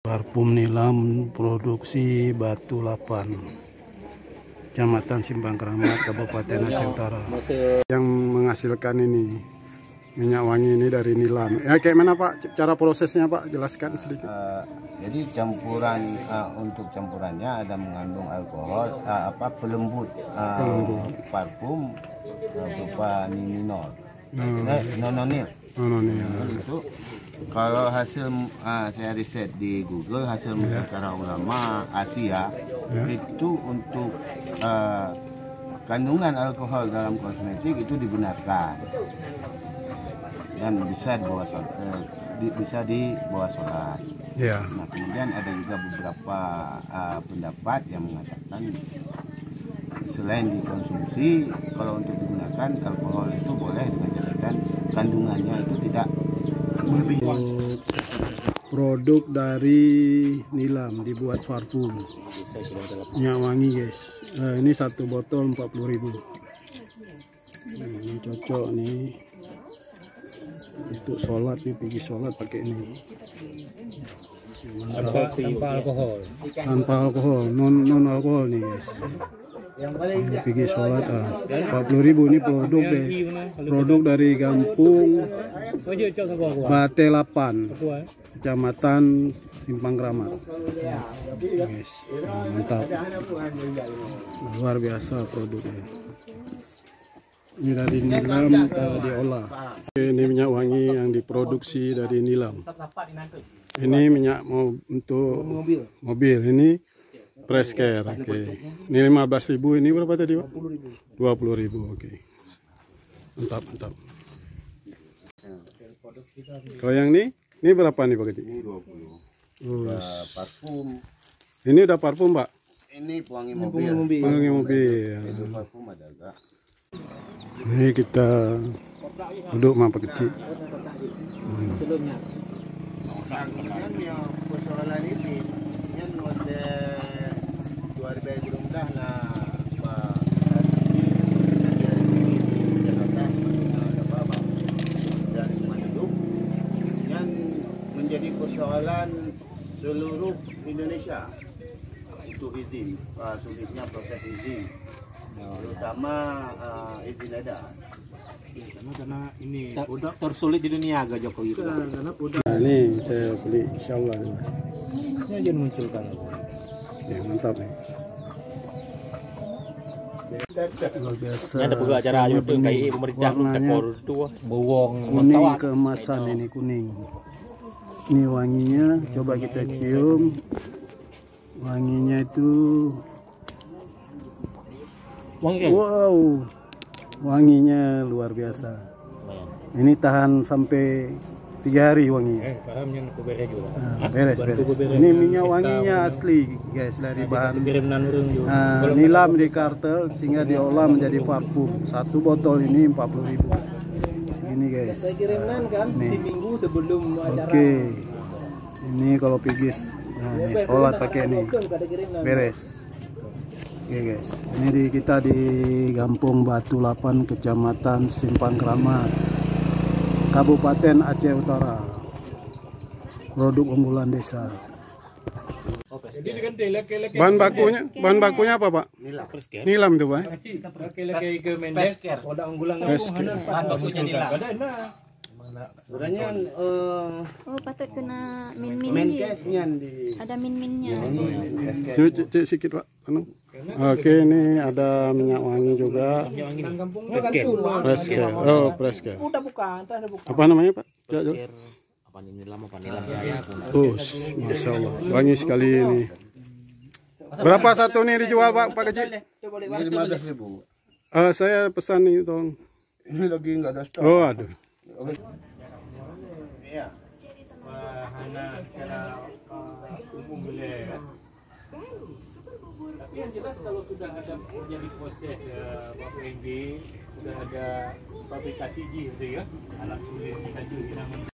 Parfum Nilam produksi Batu Lapan, Kecamatan Simpang Keramat, Kabupaten Aceh Utara. Yang menghasilkan ini minyak wangi ini dari Nilam. Ya, kayak mana Pak cara prosesnya Pak? Jelaskan sedikit. Jadi campuran untuk campurannya ada mengandung alkohol, pelembut, parfum berupa nininol, nononil. Itu kalau hasil saya riset di Google, hasil mutakhara ulama Asia itu untuk kandungan alkohol dalam kosmetik itu dibenarkan dan bisa dibawa sholat. Ya. Nah, kemudian ada juga beberapa pendapat yang mengatakan selain dikonsumsi, kalau untuk digunakan alkohol itu boleh dengan catatan kandungannya itu tidak melebihi. Produk dari Nilam dibuat parfum minyak wangi guys. Ini satu botol 40.000. Ini cocok nih untuk sholat nih, pergi sholat pakai ini. Tanpa alkohol, non alkohol nih guys. Ini pergi sholat 40.000. Ini produk dari Kampung Bate Lapan, Kecamatan Simpang Keramat. Guys, mantap, luar biasa produknya. Ini dari Nilam diolah. Ini minyak wangi yang diproduksi dari Nilam. Ini minyak untuk mobil. Ini press care. Oke. Ini 15.000. Ini berapa tadi Pak? 20.000. Oke. Mantap. Kalau yang ini berapa nih Pak Kecil? Ini 20. Parfum. Ini udah parfum Pak? Ini pewangi mobil. Pewangi mobil. Itu parfum ada enggak? Ini kita duduk sama Pak Kecil. Kemudian yang persoalan ini yang ada 2000 dah lah yang menjadi persoalan seluruh Indonesia untuk izin, sulitnya proses izin, terutama izin edar. Karena ini produk tersulit di dunia agak Jokowi. Nah, ini saya beli insyaallah. Ini aja munculkan. Ya, mantap nih. Luar biasa. Ada juga acara YouTube kayak pemerintah tekor tuh bawang kuning keemasan ini kuning. Ini wanginya, coba kita cium. Wanginya itu wangi. Wow. Wanginya luar biasa. Ini tahan sampai 3 hari wanginya. Beres. Ini minyak wanginya asli guys, dari bahan Nilam di kartel sehingga diolah menjadi parfum. Satu botol ini 40.000. Segini guys. Nih. Oke. Ini kalau pigis, ini sholat pakai ini. Beres. Oke guys, ini kita di Kampung Batu Lapan, Kecamatan Simpang Keramat, Kabupaten Aceh Utara. Produk unggulan desa. Bahan bakunya apa Pak? Nilam tuh Pak. Sebenarnya patut kena min-min ada min-minnya. Cek sikit Pak. Oke, ini ada minyak wangi juga. Press care. Oh, press care. Apa namanya Pak? Oh, Masya Allah, wangi sekali ini. Berapa satu nih dijual Pak Kecil? 15.000. Saya pesan nih tolong. Ini lagi nggak ada stok. Oh, aduh. Iya. Wahana secara umum boleh. Tapi yang jelas kalau sudah ada terjadi proses PNG, sudah ada fabrikasi gitu ya, alat sulit dikasih